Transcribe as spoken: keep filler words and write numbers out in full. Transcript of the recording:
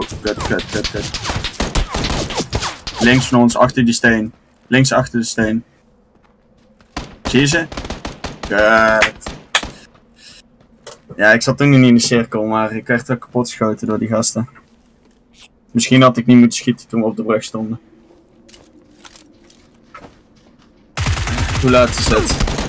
kut, kut, kut, kut. Links van ons, achter die steen. Links achter de steen. Zie je ze? Kut. Ja, ik zat toen niet in de cirkel, maar ik werd ook kapot geschoten door die gasten. Misschien had ik niet moeten schieten toen we op de brug stonden. Hoe laat is het?